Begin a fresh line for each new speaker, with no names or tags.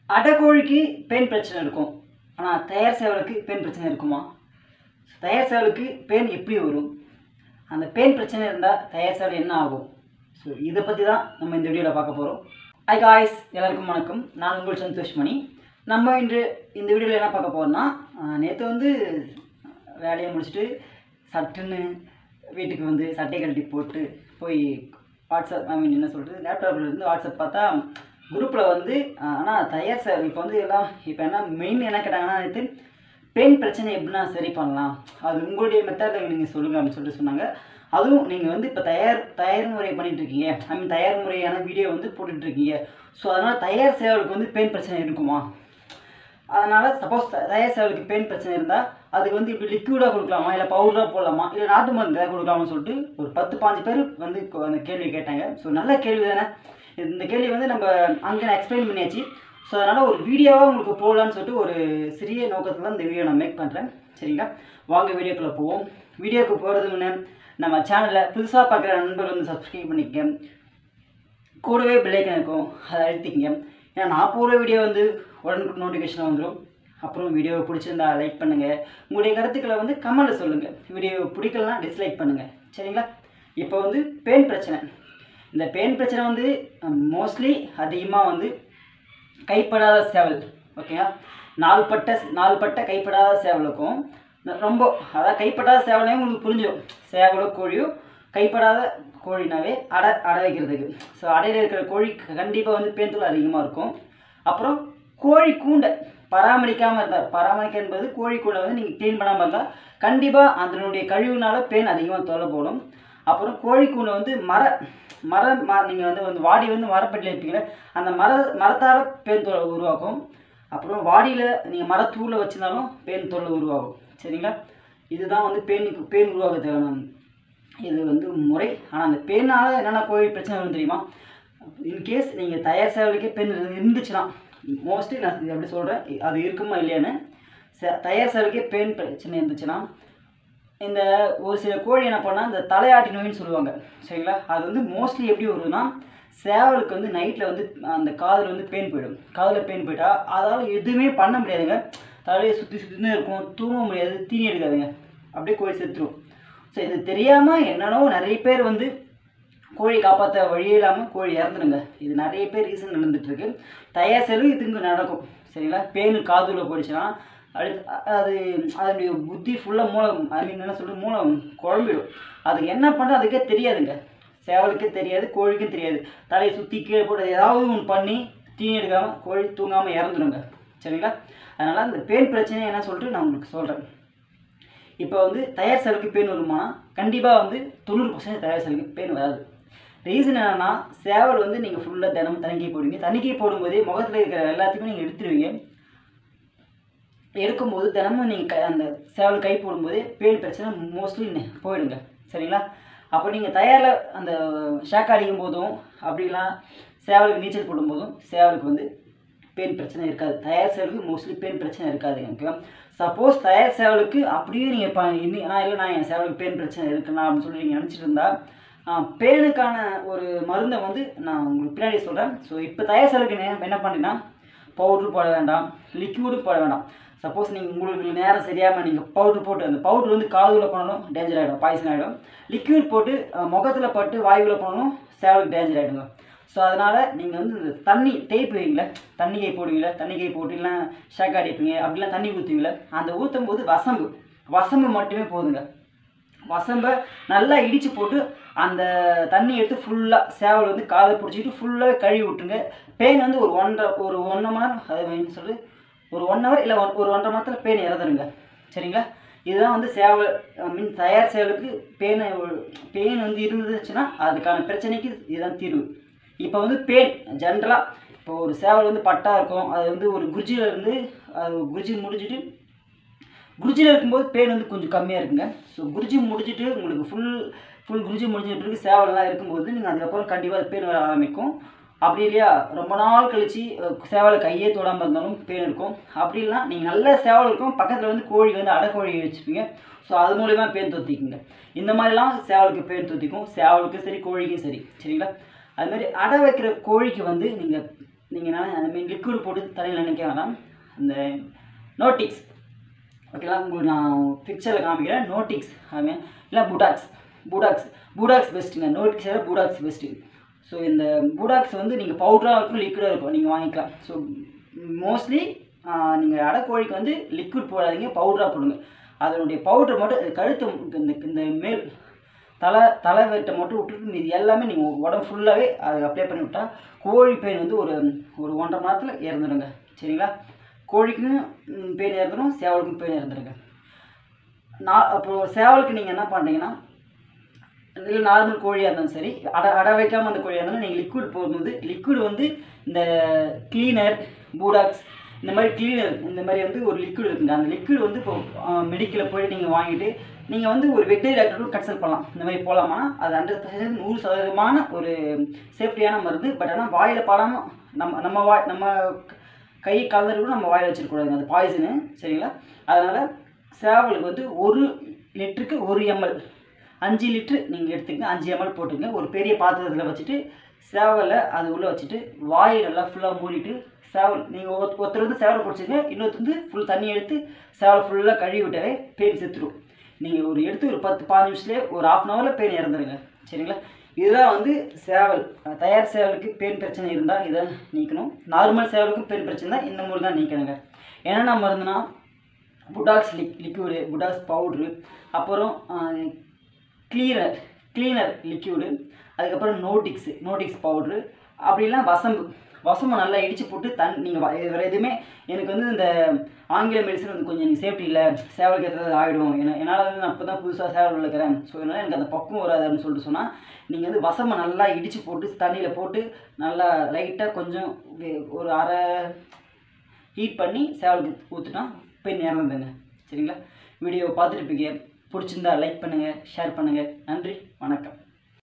அடக்கோழிக்கு pan பிரச்சனை இருக்கும். ஆனால் தயார் சேவலுக்கு பேன் பிரச்சனை இருக்குமா? தயார் சேவலுக்கு பேன் எப்படி வரும்? அந்த பேன் பிரச்சனை இருந்தால் தயார் சேவல் என்ன ஆகும்? ஸோ இதை பற்றி தான் நம்ம இந்த வீடியோவில் பார்க்க போகிறோம். ஹை காய்ஸ், எல்லாருக்கும் வணக்கம். நான் உங்கள் சந்தோஷ்மணி. நம்ம இன்று இந்த வீடியோவில் என்ன பார்க்க போகிறோம்னா, நேற்று வேலையை முடிச்சுட்டு சட்டுன்னு வீட்டுக்கு சட்டை கழட்டி போட்டு போய் வாட்ஸ்அப் என்ன சொல்கிறது லேப்டாப்லேருந்து வாட்ஸ்அப் பார்த்தா குரூப்பில் ஆனால் தயார் சேவல் இப்போ எல்லாம் இப்போ என்ன மெயின் என்ன கேட்டாங்கன்னா, நேற்று பெயின் பிரச்சனை எப்படின்னா சரி பண்ணலாம், அது உங்களுடைய மெத்தடில் நீங்கள் சொல்லுங்கள் அப்படின்னு சொல்லிட்டு சொன்னாங்க. அதுவும் நீங்கள் இப்போ தயார் முறை பண்ணிகிட்ருக்கீங்க, தயார் முறையான வீடியோ போட்டுட்ருக்கீங்க. ஸோ அதனால் தயார் சேவலுக்கு பெயின் பிரச்சனை இருக்குமா? அதனால் சப்போஸ் தயார் சேவலுக்கு பெயின் பிரச்சனை இருந்தால் அதுக்கு இப்படி லிக்விடாக கொடுக்கலாமா, இல்லை பவுடராக போடலாமா, இல்லை நாட்டு மருந்து ஏதாவது கொடுக்கலாமான்னு சொல்லிட்டு ஒரு 10-15 பேர் அந்த கேள்வி கேட்டாங்க. ஸோ நல்ல கேள்வி தானே. இந்த கேள்வி நம்ம அங்கே நான் எக்ஸ்பிளைன் பண்ணியாச்சு. ஸோ அதனால் ஒரு வீடியோவாக உங்களுக்கு போகலான்னு சொல்லிட்டு ஒரு சிறிய நோக்கத்தில் தான் இந்த வீடியோ நான் மேக் பண்ணுறேன். சரிங்களா, வாங்க வீடியோக்குள்ளே போவோம். வீடியோக்கு போகிறதுக்கு முன்னே நம்ம சேனலில் புதுசாக பார்க்குற நண்பர்கள் சப்ஸ்கிரைப் பண்ணிக்க, கூடவே பெல் ஐக்கான் இருக்கும், அதை அழுத்திக்கங்க. ஏன்னா நான் போகிற வீடியோ உடனுக்குடன் நோட்டிஃபிகேஷன் வந்துடும். அப்புறம் வீடியோவை பிடிச்சிருந்தா லைக் பண்ணுங்கள், உங்களுடைய கருத்துக்களை கமெண்ட்டில் சொல்லுங்கள். வீடியோவை பிடிக்கலனா டிஸ்லைக் பண்ணுங்கள். சரிங்களா, இப்போ பெயின் பிரச்சனை. இந்த பெயின் பிரச்சனை மோஸ்ட்லி அதிகமாக கைப்படாத சேவல், ஓகேங்களா, நாள்பட்ட கைப்படாத சேவலுக்கும் ரொம்ப அதாவது கைப்படாத சேவலையும் உங்களுக்கு புரிஞ்சிடும். சேவலோ கோழியோ கைப்படாத கோழினாவே அடை வைக்கிறதுக்கு. ஸோ அடையில் இருக்கிற கோழி கண்டிப்பாக பேன் தொல்லை அதிகமாக இருக்கும். அப்புறம் கோழி கூண்டை பராமரிக்காமல் இருந்தால், பராமரிக்க என்பது கோழி கூண்டை நீங்கள் க்ளீன் பண்ணாமல் இருந்தால் கண்டிப்பாக அதனுடைய கழிவுனால பேன் அதிகமாக தொல்லை போடும். அப்புறம் கோழி கூண்டை மரம் நீங்கள் வாடி மரப்பட்டியில் இருப்பீங்களே, அந்த மரத்தால் பேன் தொல்லை உருவாக்கும். அப்புறம் வாடியில் நீங்கள் மரத்தூளில் வச்சுருந்தாலும் பேன் தொல்லை உருவாகும். சரிங்களா, இதுதான் பேன் உருவாக்குறதுக்கான இது முறை. ஆனால் அந்த பேனால் என்னென்ன கோழி பிரச்சனை வரும் தெரியுமா? இன்கேஸ் நீங்கள் தயார் சேவலுக்கே பெண் இருந்துச்சுன்னா, மோஸ்ட்லி நான் எப்படி சொல்கிறேன், அது இருக்குமா இல்லையான்னு. தயார் சேவலுக்கே பெண் பிரச்சனை இருந்துச்சுன்னா, இந்த ஒரு சில கோழி என்ன பண்ணால் இந்த தலையாட்டி நோயின்னு சொல்லுவாங்க. சரிங்களா, அது மோஸ்ட்லி எப்படி வருதுன்னா, சேவலுக்கு நைட்டில் அந்த காதில் பெயின் போயிடும். காதில் பெயின் போயிட்டா அதால் எதுவுமே பண்ண முடியாதுங்க. தலையை சுற்றி இருக்கும், தூங்க முடியாது, தீனி எடுக்காதுங்க, அப்படியே கோழி செத்துரும். ஸோ இது தெரியாமல் என்னென்னோ நிறைய பேர் கோழி காப்பாற்ற வழியே இல்லாமல் கோழி இறந்துடுங்க. இது நிறைய பேர் ரீசன் நடந்துகிட்ருக்கு. தயார் சேவல் இதுங்க நடக்கும். சரிங்களா, பேனு காதுல போயிடுச்சுன்னா அது அதனுடைய புத்தி ஃபுல்லாக என்ன சொல்கிறது மூளை குழம்பிடும். அதுக்கு என்ன பண்ணுறது அதுக்கே தெரியாதுங்க. சேவலுக்கே தெரியாது, கோழிக்கும் தெரியாது. தலையை சுற்றி கீழே போட்டு ஏதாவது ஒன்று பண்ணி தீனி எடுக்காமல் கோழி தூங்காமல் இறந்துடுங்க. சரிங்களா, அதனால் இந்த பேன் பிரச்சனையை என்ன சொல்லிட்டு நான் உங்களுக்கு சொல்கிறேன். இப்போ தயார் சேவலுக்கு பேன் வருமானா கண்டிப்பாக 90% தயார் சேவலுக்கு பேன் வராது. ரீசன் என்னென்னா, சேவல் நீங்கள் ஃபுல்லாக தினமும் தணிக்கை போடுவீங்க. தணிக்கை போடும்போதே முகத்தில் இருக்கிற எல்லாத்தையுமே நீங்கள் எடுத்துடுவீங்க. எடுக்கும்போது தினமும் நீங்கள் அந்த சேவல் கை போடும்போதே பேன் பிரச்சனை மோஸ்ட்லி போயிடுங்க. சரிங்களா, அப்போ நீங்கள் தயாரில் அந்த ஷாக் அடிக்கும் போதும் அப்படிலாம் சேவலுக்கு நீச்சல் போடும்போதும் சேவலுக்கு பேன் பிரச்சனை இருக்காது. தயார் சேவலுக்கு மோஸ்ட்லி பேன் பிரச்சனை இருக்காது. ஓகேவா, சப்போஸ் தயார் சேவலுக்கு அப்படியே நீங்கள் நான் என் சேவலுக்கு பேன் பிரச்சனை இருக்குண்ணா அப்படின்னு சொல்லி நீங்கள் நினச்சிட்டு இருந்தால், பேனுக்கான ஒரு மருந்தை நான் உங்களுக்கு பின்னாடி சொல்கிறேன். ஸோ இப்போ தயார் சேவலுக்கு என்ன பண்ணுறீங்கன்னா, பவுட்ரு போட வேண்டாம், லிக்விடும் போட வேண்டாம். சப்போஸ் உங்களுக்கு நேரம் சரியாமல் நீங்கள் பவுட்ரு போட்டு அந்த பவுட்ரு காதுல போனாலும் டேஞ்சர் ஆகிடும், பாய்சன் ஆகிடும். லிக்விட் போட்டு முகத்தில் பட்டு வாயுவில் போனாலும் சேவலுக்கு டேஞ்சர் ஆகிடுங்க. ஸோ அதனால் நீங்கள் இந்த தண்ணி தேய்ப்புவீங்களே, தண்ணிக்கை போடுவீங்களே, தண்ணிக்கை போட்டு இல்லை ஷாக் அடிப்பீங்க, அப்படிலாம் தண்ணி ஊற்றுவீங்களே, அந்த ஊற்றும் போது வசம்பு மட்டுமே போதுங்க. வசம்பை நல்லா இடித்து போட்டு அந்த தண்ணி எடுத்து ஃபுல்லாக சேவல் காதை பிடிச்சிக்கிட்டு ஃபுல்லாக கழுவி விட்டுருங்க. பெயின் ஒரு 1 மணி நேரம், அது சொல்லிட்டு ஒரு 1 ஹவர் இல்லை ஒரு 1.5 மணி நேரத்தில் பெயின் இறந்துருங்க. சரிங்களா, இதுதான் சேவல் தயார் சேவலுக்கு பெயின் இருந்துச்சுன்னா அதுக்கான பிரச்சனைக்கு இதுதான் தீர்வு. இப்போ பெயின் ஜென்ரலாக இப்போ ஒரு சேவல் பட்டா இருக்கும், அது ஒரு குருஜியில் அது குருஜி முடிஞ்சிட்டு குருஜியில் இருக்கும்போது பெயின் கொஞ்சம் கம்மியாக இருக்குங்க. ஸோ குருஜி முடிஞ்சிட்டு உங்களுக்கு ஃபுல் குருஜி முடிஞ்சிட்டு பிறகு சேவலெலாம் இருக்கும்போது நீங்கள் அதுக்கப்புறம் கண்டிப்பாக அது பெயின் வர ஆரம்பிக்கும். அப்படி இல்லையா, ரொம்ப நாள் கழித்து சேவலை கையே தொடாமல் இருந்தாலும் பெயின் இருக்கும். அப்படி இல்லைனா நீங்கள் நல்ல சேவல் இருக்கும், பக்கத்தில் கோழி அடைக்கோழி வச்சுப்பீங்க. ஸோ அது மூலிமா பெயின் தொத்திக்குங்க. இந்த மாதிரிலாம் சேவலுக்கு பெயின் தொத்திக்கும், சேவலுக்கும் சரி கோழிக்கும் சரி. சரிங்களா, அதுமாதிரி அடை வைக்கிற கோழிக்கு நீங்கள் நீங்கள் அந்தமாரி லிக்விட் போட்டு தலையில் நினைக்க வேண்டாம். அந்த நோட்டிக்ஸ் ஓகேங்களா, உங்களுக்கு நான் பிக்சரில் காமிக்கிறேன். நோட்டிக்ஸ் அதுமாதிரி இல்லை பூடாக்ஸ் பெஸ்ட்டுங்க. நோட்டிக்ஸோட பூடாக்ஸ் பெஸ்ட்டு. ஸோ இந்த பூடாக்ஸ் வந்து நீங்கள் பவுடராக இருக்கும் லிக்விடாக இருக்கும், நீங்கள் வாங்கிக்கலாம். ஸோ மோஸ்ட்லி நீங்கள் அடைக்கோழிக்கு வந்து லிக்விட் போடாதீங்க, பவுடராக போடுங்க. அதனுடைய பவுடர் மட்டும் கழுத்து இந்த மேல் தலை வெட்டை மட்டும் விட்டுட்டு மீது எல்லாமே நீங்கள் உடம்பு ஃபுல்லாகவே அதை அப்ளை பண்ணி விட்டால் கோழி பெயின் வந்து ஒரு 1.5 மணி நேரத்தில் இறந்துடுங்க. சரிங்களா, கோழிக்கும் பெயின் இறந்துடும், சேவலுக்கும் பெயின் இறந்துடுங்க. அப்புறம் சேவலுக்கு நீங்கள் என்ன பண்ணுறீங்கன்னா, இல்லை நார்மல் கோழியாக இருந்தாலும் சரி, அடை வைக்காமல் அந்த கோழியாக இருந்தாலும் நீங்கள் லிக்விட் போடும்போது லிக்விட் வந்து இந்த கிளீனர் பூடாக்ஸ் இந்த மாதிரி கிளீனர் இந்த மாதிரி வந்து ஒரு லிக்விட் இருக்குங்க. அந்த லிக்விட் வந்து இப்போ மெடிக்கலில் போய் நீங்கள் வாங்கிட்டு நீங்கள் வந்து ஒரு வெட்டரி டாக்டரும் கன்சல்ட் பண்ணலாம். இந்த மாதிரி போகலாமா, அது 100% 100% ஒரு சேஃப்டியான மருந்து. பட் ஆனால் வாயில் படாமல் நம்ம கை கலந்துட்டு கூட நம்ம வாயில் வச்சிருக்கூடாதுங்க, அது பாய்சனு. சரிங்களா, அதனால் சேவலுக்கு வந்து 1 லிட்டருக்கு 1 ml 5 லிட்டரு நீங்கள் எடுத்துக்கங்க, 5 ml போட்டுங்க. ஒரு பெரிய பாத்திரத்தில் வச்சுட்டு சேவலை அது உள்ளே வச்சுட்டு வாயை நல்லா ஃபுல்லாக மூடிட்டு சேவல் நீங்கள் ஒருத்தர் வந்து சேவலை பிடிச்சிங்க, இன்னொருத்தர் வந்து ஃபுல் தண்ணி எடுத்து சேவலை ஃபுல்லாக கழுவி விட்டாவே பெயின் செத்துடும். நீங்கள் எடுத்து ஒரு 10-15 நிமிஷத்துலேயே ஒரு 1/2 ஹவரில் பெயின் இறந்துருங்க. சரிங்களா, இதுதான் வந்து சேவல். தயார் சேவலுக்கு பெயின் பிரச்சனை இருந்தால் இதை நீக்கணும். நார்மல் சேவலுக்கும் பெயின் பிரச்சனை தான் இந்த முறை தான் நீக்கணுங்க. என்னென்ன மருந்துனா புடாக்ஸ் லிக்விடு, புடாக்ஸ் பவுட்ரு, அப்புறம் கிளீனர் லிக்விடு, அதுக்கப்புறம் நோட்டிக்ஸ் பவுட்ரு, அப்படிலாம் வசம்பு நல்லா இடித்து போட்டு நீங்கள் வேறு எதுவுமே எனக்கு வந்து இந்த ஆங்கில மெடிசன் வந்து கொஞ்சம் எனக்கு சேஃப்டி இல்லை, சேவலுக்கு ஏற்றது ஆகிடும், என்னால் வந்து நான் இப்போ தான் புதுசாக சேவல் வளர்க்குறேன், ஸோ அதனால் எனக்கு அந்த பக்குவம் வராது அப்படின்னு சொல்லிட்டு சொன்னால் நீங்கள் வந்து வசம்பை நல்லா இடித்து போட்டு தண்ணியில் போட்டு நல்லா லைட்டாக கொஞ்சம் ஒரு அரை ஹீட் பண்ணி சேவலுக்கு ஊற்றுனா பெயின் இறந்துங்க. சரிங்களா, வீடியோவை பார்த்துருப்பீங்க, பிடிச்சிருந்தா லைக் பண்ணுங்கள், ஷேர் பண்ணுங்கள். நன்றி, வணக்கம்.